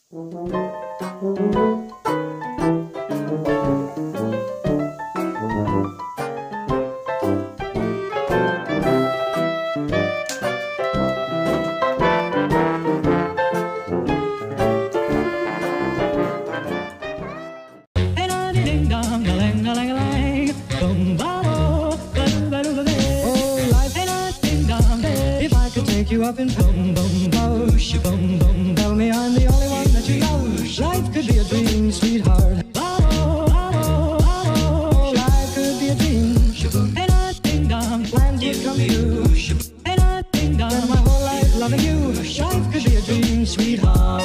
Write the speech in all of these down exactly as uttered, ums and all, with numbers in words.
You up in boom boom bosh, boom boom. Tell me I'm the only one that you know. Life could be a dream, sweetheart. Oh, oh, oh, life could be a dream. And I ding dong, plans would come true. And I ding dong, spend my whole life loving you. Life could be a dream, sweetheart.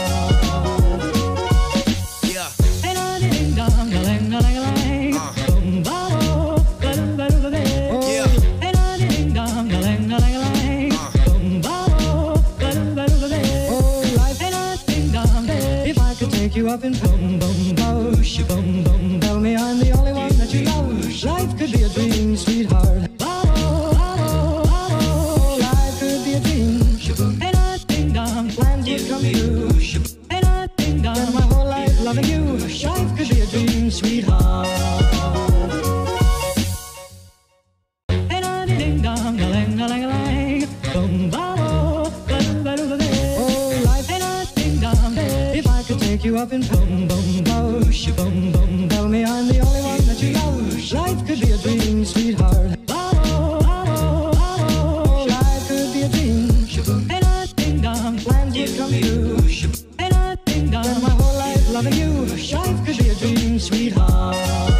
Yeah. And I ding dong, a lang a lang a lang. Boom boom, ba doo ba doo ba doo. Yeah. And I ding dong, a lang a lang a lang. Take you up in boom boom bosh, boom boom. Tell me I'm the only one that you know. Life could be a dream, sweetheart. Oh, oh, oh, life could be a dream. And I ding dong, plans would come true. And I ding dong, spend my whole life loving you. Life could be a dream, sweetheart. And I ding dong, a lang a lang a lang. Boom boom, ba doo ba doo ba doo. Oh, life and I ding dong. If I could take you up in boom boom bosh, boom boom. Tell me I'm the only one that you know. Life could be a dream, sweetheart. Oh, oh, oh, life could be a dream. And I ding dong, plans would come true. And I ding dong, spend my whole life loving you. Life could be a dream, sweetheart.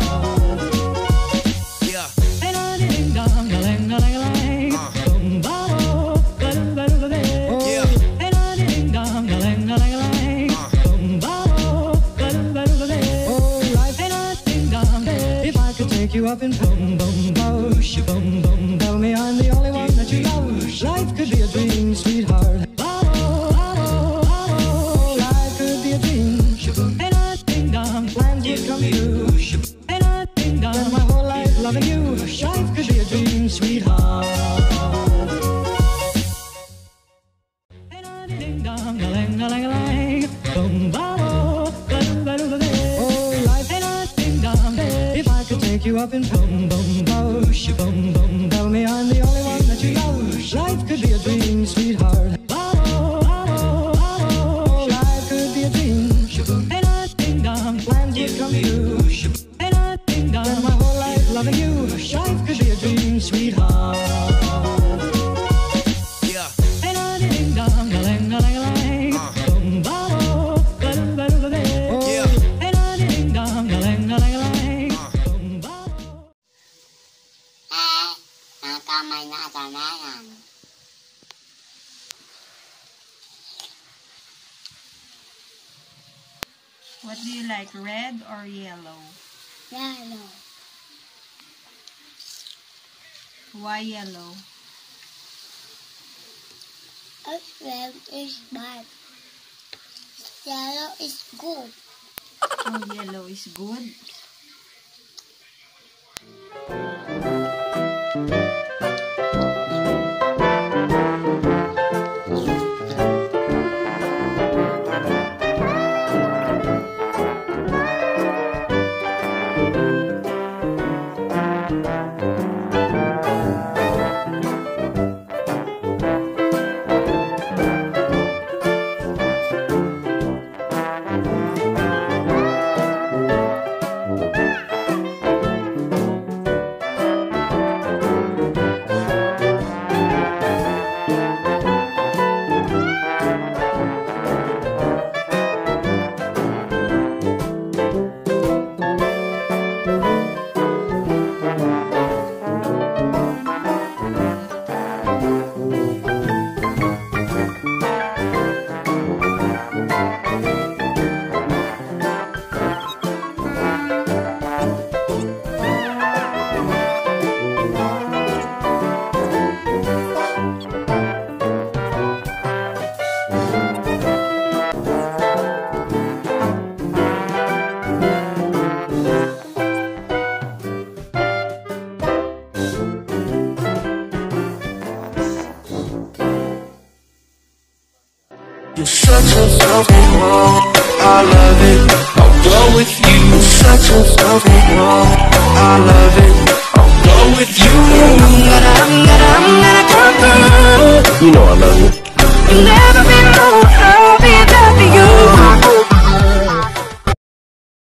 Yeah. And I ding dong, a lang a lang a lang. Boom boom, ba doo ba doo ba doo. Yeah. And I ding dong, a lang a lang a lang. Take you up in boom boom bosh, boom boom. Tell me I'm the only one that you know. Life could be a dream, sweetheart. Oh, oh, oh, life could be a dream. And I ding dong, plans would come true. And I ding dong, spend my whole life loving you. Life could be a dream, sweetheart. And I ding dong, a lang a lang a lang. Boom boom, ba doo ba doo ba doo. Oh, life and I ding dong. If I could take you up in boom boom bosh, boom boom. Tell me I'm the only one that you know. Life could be a dream, sweetheart. Oh, oh, oh, life could be a dream. And I ding dong, plans would come true. And I ding dong, spend my whole life loving you. Life could be a dream, sweetheart. Yeah. And I ding dong, a lang a lang a lang. Boom boom, ba doo ba doo ba doo. Yeah. And I ding dong, a lang a lang a lang. Nakamay na ata na yan. What do you like, red or yellow? Yellow. Why yellow? Red is bad. Yellow is good. Oh, yellow is good. You shut yourself in wrong. I love it. I'll go with you. Such a perfect world. I love it. I'll go with you.